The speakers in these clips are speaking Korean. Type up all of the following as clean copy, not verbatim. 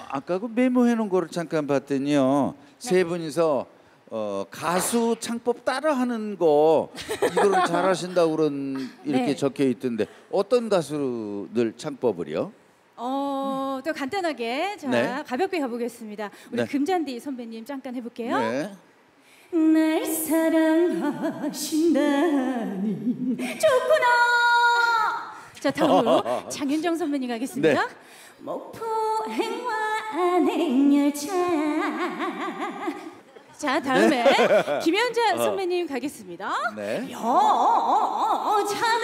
아까 그 메모해 놓은 거를 잠깐 봤더니요. 세 분이서 가수 창법 따라하는 거 이거를 잘하신다고 그런 이렇게 적혀 있던데 어떤 가수들 창법을요? 또 간단하게 자 가볍게 가보겠습니다. 우리 금잔디 선배님 잠깐 해볼게요. 네. 날 사랑하신다니 좋구나. 자 다음으로 장윤정 선배님 가겠습니다. 목포 행화안행열차. 자 다음에 김연자 선배님 가겠습니다. 여자는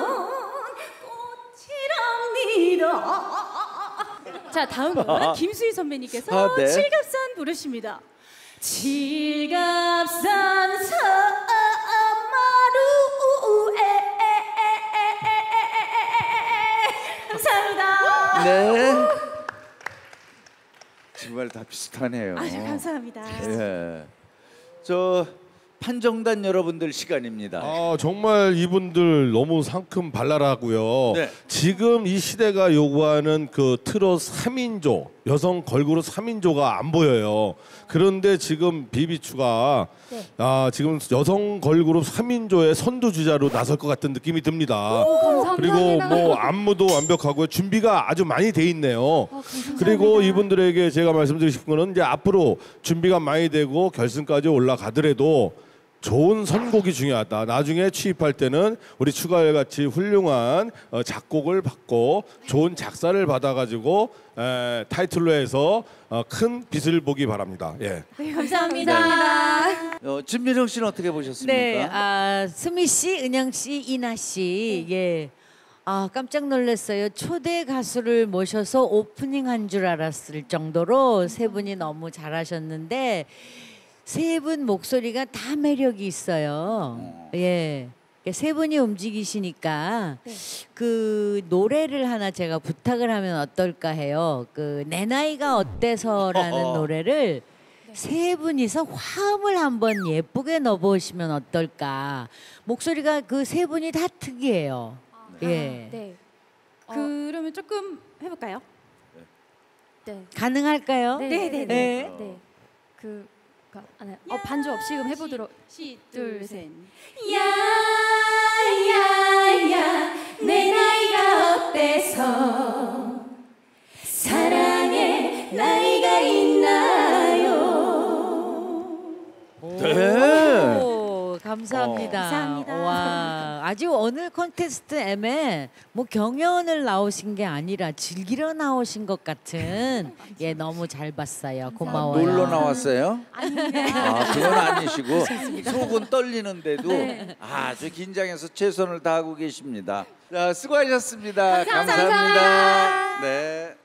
꽃이랍니다. 자 다음은 김수희 선배님께서 칠갑산 부르십니다. 칠갑산 사마루에 감사합니다. 네. 정말 다 비슷하네요. 아주 감사합니다. 예. 저 판정단 여러분들 시간입니다. 정말 이분들 너무 상큼 발랄하고요. 지금 이 시대가 요구하는 그 트롯 3인조, 여성 걸그룹 3인조가 안 보여요. 그런데 지금 비비추가 지금 여성 걸그룹 3인조의 선두주자로 나설 것 같은 느낌이 듭니다. 그리고 뭐 안무도 완벽하고요. 준비가 아주 많이 돼 있네요. 그리고 이분들에게 제가 말씀드리고 싶은 거는 이제 앞으로 준비가 많이 되고 결승까지 올라가더라도 좋은 선곡이 중요하다. 나중에 취입할 때는 우리 추가열 같이 훌륭한 작곡을 받고 좋은 작사를 받아가지고 타이틀로 해서 큰 빛을 보기 바랍니다. 예. 네, 감사합니다. 진미령 씨는 어떻게 보셨습니까? 네, 수미 씨, 은영 씨, 이나 씨, 예. 깜짝 놀랐어요. 초대 가수를 모셔서 오프닝 한 줄 알았을 정도로 세 분이 너무 잘하셨는데. 세 분 목소리가 다 매력이 있어요. 예. 세 분이 움직이시니까 그 노래를 하나 제가 부탁을 하면 어떨까 해요. 그 내 나이가 어때서라는 노래를 세 분이서 화음을 한번 예쁘게 넣어보시면 어떨까. 목소리가 그 세 분이 다 특이해요. 예. 네. 그러면 조금 해볼까요? 네. 가능할까요? 네. 반주 없이 지금 해보도록. 둘, 셋. 야야야 내 나이가 어때서 사랑에 나이가 있나요? 감사합니다. 감사합니다. 와, 아주 오늘 콘테스트에 뭐 경연을 나오신 게 아니라 즐기러 나오신 것 같은 너무 잘 봤어요. 고마워요. 놀러 나왔어요? 그건 아니시고 속은 떨리는데도 아주 긴장해서 최선을 다하고 계십니다. 자, 수고하셨습니다. 감사합니다. 네.